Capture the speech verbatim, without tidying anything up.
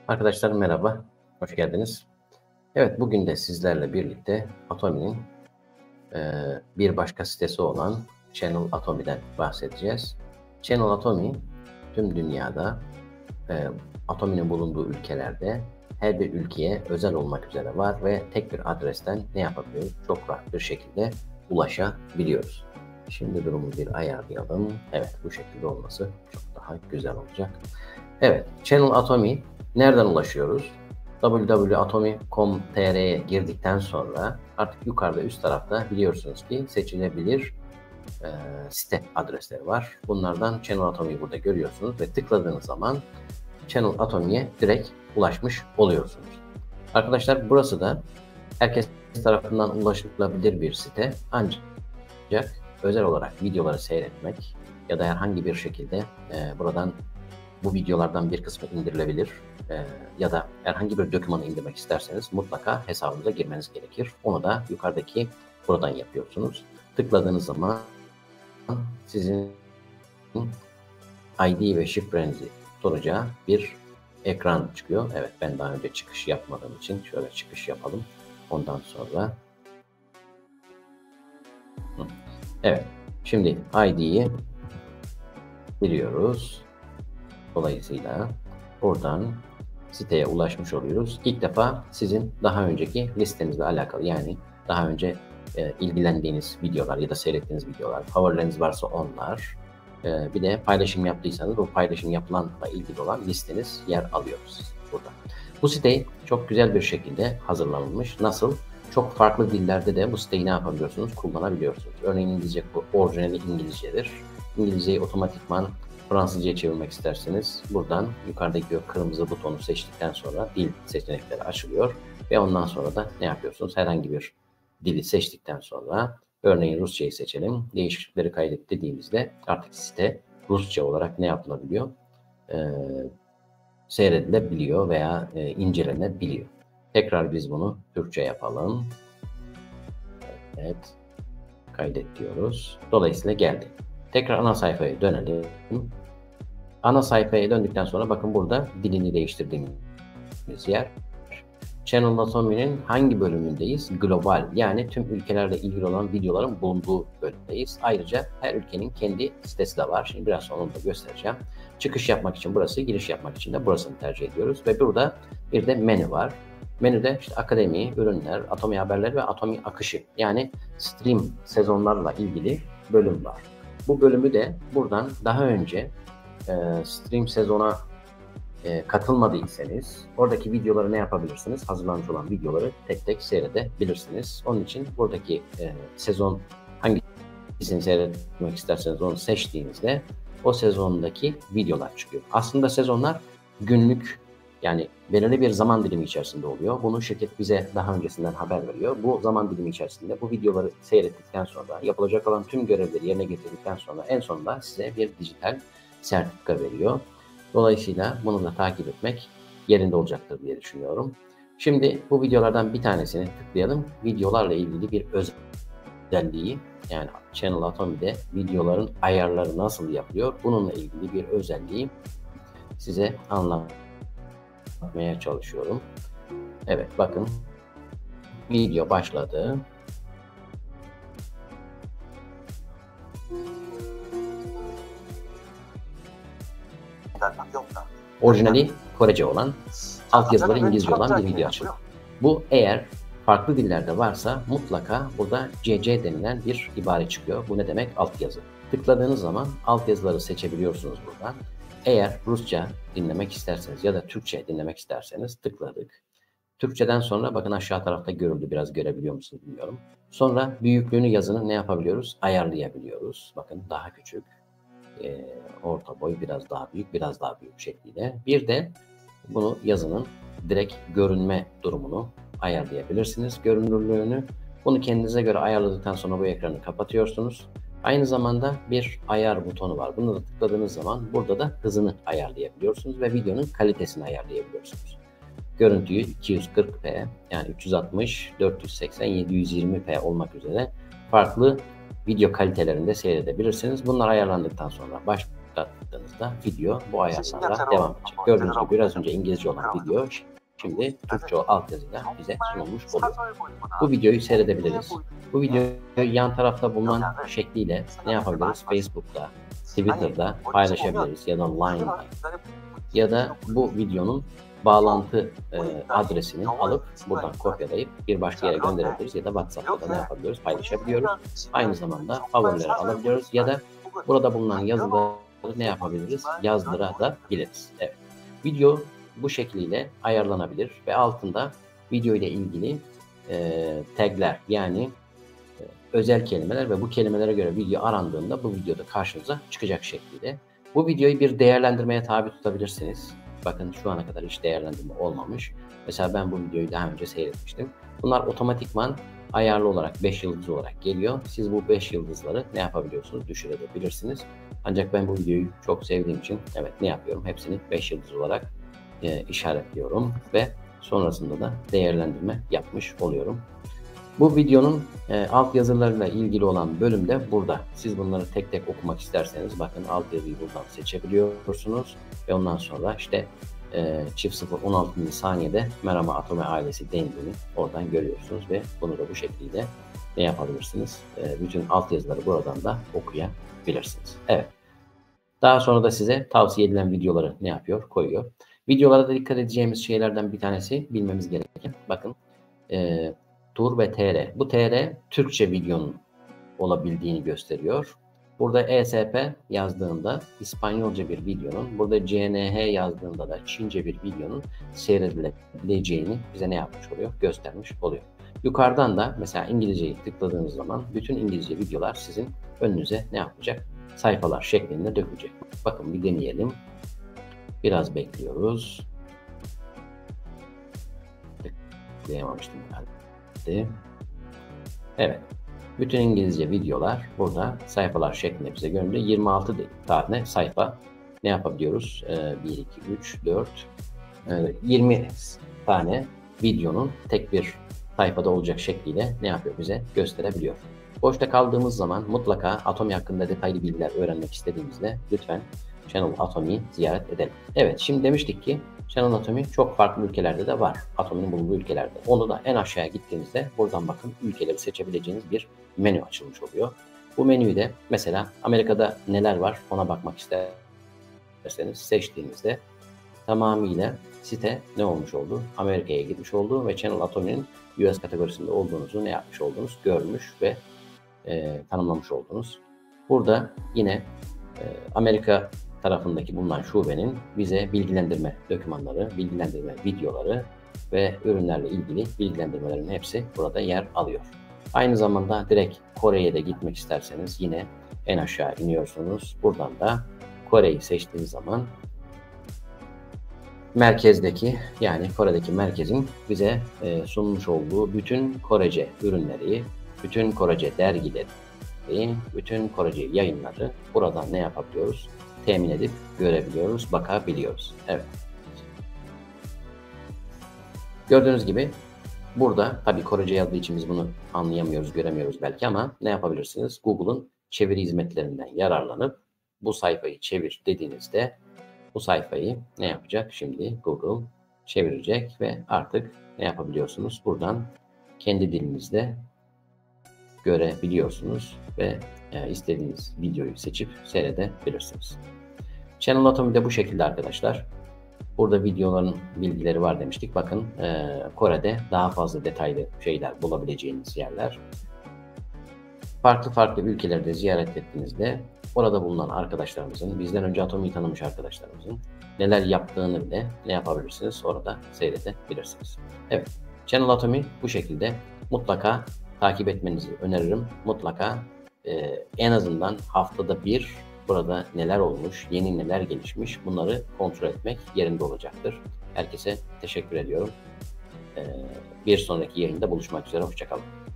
Arkadaşlar merhaba, hoş geldiniz. Evet, bugün de sizlerle birlikte Atomi'nin eee, bir başka sitesi olan Channel Atomi'den bahsedeceğiz. Channel Atomi, tüm dünyada eee Atomi'nin bulunduğu ülkelerde her bir ülkeye özel olmak üzere var ve tek bir adresten ne yapabiliyoruz? Çok rahat bir şekilde ulaşabiliyoruz. Şimdi durumu bir ayarlayalım. Evet, bu şekilde olması çok daha güzel olacak. Evet, Channel Atomi nereden ulaşıyoruz? w w w nokta atomi nokta com nokta t r'ye girdikten sonra artık yukarıda üst tarafta biliyorsunuz ki seçilebilir e, site adresleri var. Bunlardan Channel Atomi'yi burada görüyorsunuz ve tıkladığınız zaman Channel Atomi'ye direkt ulaşmış oluyorsunuz. Arkadaşlar burası da herkes tarafından ulaşılabilir bir site, ancak özel olarak videoları seyretmek ya da herhangi bir şekilde e, buradan bu videolardan bir kısmı indirilebilir e, ya da herhangi bir dokümanı indirmek isterseniz mutlaka hesabınıza girmeniz gerekir. Onu da yukarıdaki buradan yapıyorsunuz. Tıkladığınız zaman sizin I D ve şifrenizi soracağı bir ekran çıkıyor. Evet, ben daha önce çıkış yapmadığım için şöyle çıkış yapalım. Ondan sonra evet, şimdi I D'yi giriyoruz. Dolayısıyla buradan siteye ulaşmış oluyoruz. İlk defa sizin daha önceki listenizle alakalı, yani daha önce e, ilgilendiğiniz videolar ya da seyrettiğiniz videolar, favorileriniz varsa onlar, e, bir de paylaşım yaptıysanız o paylaşım yapılanla ilgili olan listeniz yer alıyoruz burada. Bu site çok güzel bir şekilde hazırlanılmış. Nasıl? Çok farklı dillerde de bu siteyi ne yapabiliyorsunuz? Kullanabiliyorsunuz. Örneğin İngilizce, bu orijinali İngilizcedir. İngilizceyi otomatikman Fransızca'ya çevirmek isterseniz buradan yukarıdaki o kırmızı butonu seçtikten sonra dil seçenekleri açılıyor ve ondan sonra da ne yapıyorsunuz? Herhangi bir dili seçtikten sonra örneğin Rusçayı seçelim. Değişiklikleri kaydet dediğimizde artık site Rusça olarak ne yapılabiliyor? Ee, seyredilebiliyor veya e, incelenebiliyor. Tekrar biz bunu Türkçe yapalım. Evet. Kaydet diyoruz. Dolayısıyla geldi. Tekrar ana sayfaya dönelim. Ana sayfaya döndükten sonra bakın burada dilini değiştirdiğimiz yer. Channel Atomi'nin hangi bölümündeyiz? Global, yani tüm ülkelerle ilgili olan videoların bulunduğu bölümdeyiz. Ayrıca her ülkenin kendi sitesi de var. Şimdi biraz sonra onu da göstereceğim. Çıkış yapmak için burası, giriş yapmak için de burasını tercih ediyoruz. Ve burada bir de menü var. Menüde işte akademi, ürünler, Atomi haberleri ve Atomi akışı, yani stream sezonlarla ilgili bölüm var. Bu bölümü de buradan daha önce e, stream sezona e, katılmadıysanız oradaki videoları ne yapabilirsiniz? Hazırlanmış olan videoları tek tek seyredebilirsiniz. Onun için buradaki e, sezon hangisini seyretmek isterseniz onu seçtiğinizde o sezondaki videolar çıkıyor. Aslında sezonlar günlük, yani belirli bir zaman dilimi içerisinde oluyor. Bunu şirket bize daha öncesinden haber veriyor. Bu zaman dilimi içerisinde bu videoları seyrettikten sonra, yapılacak olan tüm görevleri yerine getirdikten sonra en sonunda size bir dijital sertifika veriyor. Dolayısıyla bunu da takip etmek yerinde olacaktır diye düşünüyorum. Şimdi bu videolardan bir tanesini tıklayalım. Videolarla ilgili bir özelliği, yani Channel Atomi'de videoların ayarları nasıl yapılıyor? Bununla ilgili bir özelliği size anlatmaya çalışıyorum. Evet, bakın video başladı. Orijinali Korece olan, altyazıları İngilizce olan bir video açıldı. Bu eğer farklı dillerde varsa mutlaka burada C C denilen bir ibare çıkıyor. Bu ne demek? Altyazı. Tıkladığınız zaman altyazıları seçebiliyorsunuz buradan. Eğer Rusça dinlemek isterseniz ya da Türkçe dinlemek isterseniz tıkladık. Türkçeden sonra bakın aşağı tarafta görüldü. Biraz görebiliyor musunuz bilmiyorum. Sonra büyüklüğünü, yazının ne yapabiliyoruz? Ayarlayabiliyoruz. Bakın daha küçük, e, orta boy, biraz daha büyük, biraz daha büyük şekliyle. Bir de bunu, yazının direkt görünme durumunu ayarlayabilirsiniz. Görünürlüğünü, bunu kendinize göre ayarladıktan sonra bu ekranı kapatıyorsunuz. Aynı zamanda bir ayar butonu var. Bunu da tıkladığınız zaman burada da hızını ayarlayabiliyorsunuz ve videonun kalitesini ayarlayabiliyorsunuz. Görüntüyü iki yüz kırk p, yani üç yüz altmış, dört yüz seksen, yedi yüz yirmi p olmak üzere farklı video kalitelerinde seyredebilirsiniz. Bunlar ayarlandıktan sonra baş tıkladığınızda video bu ayarlarla devam edecek. Gördüğünüz gibi biraz önce İngilizce olan video şimdi Türkçe altyazıyla bize sunulmuş oluyor. Bu videoyu seyredebiliriz. Bu videoyu yan tarafta bulunan şekliyle ne yapabiliriz? Facebook'ta, Twitter'da paylaşabiliriz ya da Line'da ya da bu videonun bağlantı e, adresini alıp buradan kopyalayıp bir başka yere gönderebiliriz ya da WhatsApp'ta da ne yapabiliyoruz? Paylaşabiliyoruz. Aynı zamanda favorileri alabiliyoruz ya da burada bulunan yazıları ne yapabiliriz? Yazdırabiliriz. Evet. Video bu şekliyle ayarlanabilir ve altında video ile ilgili e, tagler yani e, özel kelimeler ve bu kelimelere göre video arandığında bu videoda karşınıza çıkacak şekilde. Bu videoyu bir değerlendirmeye tabi tutabilirsiniz. Bakın şu ana kadar hiç değerlendirme olmamış. Mesela ben bu videoyu daha önce seyretmiştim. Bunlar otomatikman ayarlı olarak beş yıldız olarak geliyor. Siz bu beş yıldızları ne yapabiliyorsunuz? Düşürebilirsiniz. Ancak ben bu videoyu çok sevdiğim için evet ne yapıyorum? Hepsini beş yıldız olarak e, işaretliyorum ve sonrasında da değerlendirme yapmış oluyorum. Bu videonun e, alt yazılarıyla ilgili olan bölümde burada. Siz bunları tek tek okumak isterseniz bakın alt yazıyı buradan seçebiliyorsunuz ve ondan sonra işte e, çift sıfır on altıncı saniyede Merama Atomi ailesi dendiğini oradan görüyorsunuz ve bunu da bu şekilde ne yapabilirsiniz? E, bütün alt yazıları buradan da okuyabilirsiniz. Evet. Daha sonra da size tavsiye edilen videoları ne yapıyor? Koyuyor. Videolara da dikkat edeceğimiz şeylerden bir tanesi bilmemiz gereken. Bakın e, Tur ve T R. Bu T R Türkçe videonun olabildiğini gösteriyor. Burada E S P yazdığında İspanyolca bir videonun, burada C N H yazdığında da Çince bir videonun seyredilebileceğini bize ne yapmış oluyor? Göstermiş oluyor. Yukarıdan da mesela İngilizceyi tıkladığınız zaman bütün İngilizce videolar sizin önünüze ne yapacak? Sayfalar şeklinde dökülecek. Bakın bir deneyelim. Biraz bekliyoruz. Tıklayamamıştım galiba. Evet. Bütün İngilizce videolar burada sayfalar şeklinde bize görünüyor. yirmi altı tane sayfa ne yapabiliyoruz? bir, iki, üç, dört, yirmi tane videonun tek bir sayfada olacak şekliyle ne yapıyor bize gösterebiliyor. Boşta kaldığımız zaman mutlaka Atomi hakkında detaylı bilgiler öğrenmek istediğimizde lütfen Channel Atomi'yi ziyaret edelim. Evet, şimdi demiştik ki Channel Atomi çok farklı ülkelerde de var. Atominin bulunduğu ülkelerde. Onu da en aşağıya gittiğinizde buradan bakın ülkeleri seçebileceğiniz bir menü açılmış oluyor. Bu menüyü de mesela Amerika'da neler var ona bakmak isterseniz seçtiğinizde tamamıyla site ne olmuş oldu? Amerika'ya gitmiş oldu ve Channel Atomi'nin U S kategorisinde olduğunuzu ne yapmış oldunuz? Görmüş ve e, tanımlamış oldunuz. Burada yine e, Amerika tarafındaki bulunan şubenin bize bilgilendirme dokümanları, bilgilendirme videoları ve ürünlerle ilgili bilgilendirmelerin hepsi burada yer alıyor. Aynı zamanda direkt Kore'ye de gitmek isterseniz yine en aşağı iniyorsunuz. Buradan da Kore'yi seçtiğiniz zaman merkezdeki yani Kore'deki merkezin bize e, sunmuş olduğu bütün Korece ürünleri, bütün Korece dergileri, bütün Korece yayınları buradan ne yapabiliyoruz? Temin edip görebiliyoruz, bakabiliyoruz. Evet. Gördüğünüz gibi burada tabii Korece yazdığı için biz bunu anlayamıyoruz, göremiyoruz belki ama ne yapabilirsiniz? Google'un çeviri hizmetlerinden yararlanıp bu sayfayı çevir dediğinizde bu sayfayı ne yapacak? Şimdi Google çevirecek ve artık ne yapabiliyorsunuz? Buradan kendi dilinizde görebiliyorsunuz ve e, istediğiniz videoyu seçip seyredebilirsiniz. Channel Atomi de bu şekilde arkadaşlar. Burada videoların bilgileri var demiştik. Bakın e, Kore'de daha fazla detaylı şeyler bulabileceğiniz yerler. Farklı farklı ülkelerde ziyaret ettiğinizde orada bulunan arkadaşlarımızın, bizden önce Atomi'yi tanımış arkadaşlarımızın neler yaptığını bile ne yapabilirsiniz? Orada seyredebilirsiniz. Evet, Channel Atomi bu şekilde. Mutlaka takip etmenizi öneririm. Mutlaka e, en azından haftada bir burada neler olmuş, yeni neler gelişmiş bunları kontrol etmek yerinde olacaktır. Herkese teşekkür ediyorum. E, bir sonraki yayında buluşmak üzere. Hoşça kalın.